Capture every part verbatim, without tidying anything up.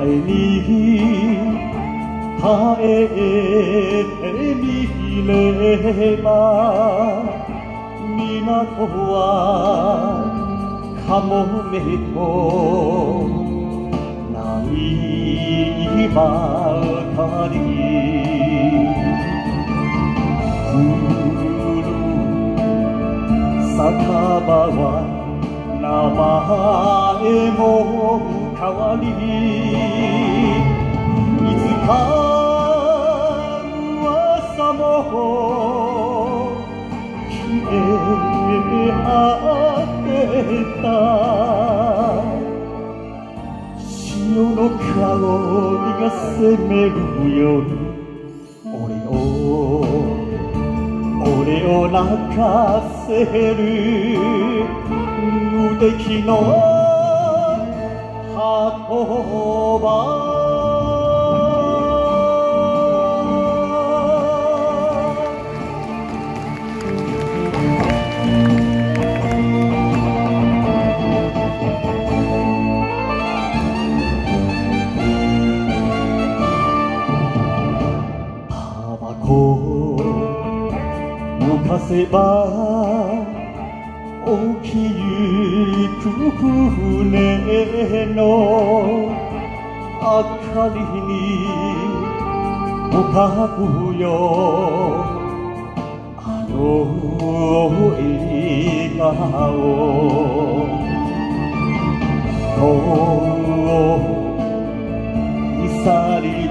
えに耐えてみれば港はかもめとないばかり古酒場は名前も変わりいつか噂も消え果てた潮の香りが責めるよ俺を俺を泣かせる無敵の鳩場タバコ浮かせば沖ゆく船の明かりに浮かぶよあの笑顔遠い去り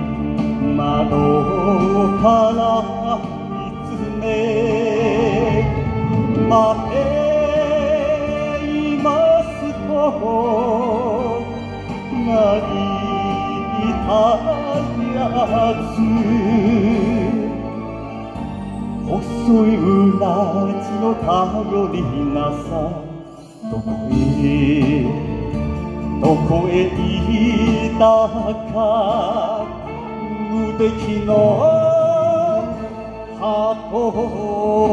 窓から見つめ待っていますと泣いたやつ細いうなじの頼りなさどこへどこへ行ったか無敵の鳩